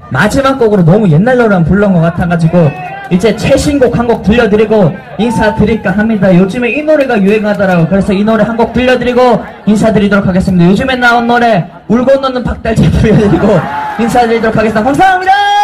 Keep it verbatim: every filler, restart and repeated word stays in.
마지막 곡으로 너무 옛날 노래만 불러온 것 같아가지고 이제 최신곡 한 곡 들려드리고 인사드릴까 합니다. 요즘에 이 노래가 유행하더라고요. 그래서 이 노래 한 곡 들려드리고 인사드리도록 하겠습니다. 요즘에 나온 노래 울고 넣는 박달재 들려드리고 인사드리도록 하겠습니다. 감사합니다.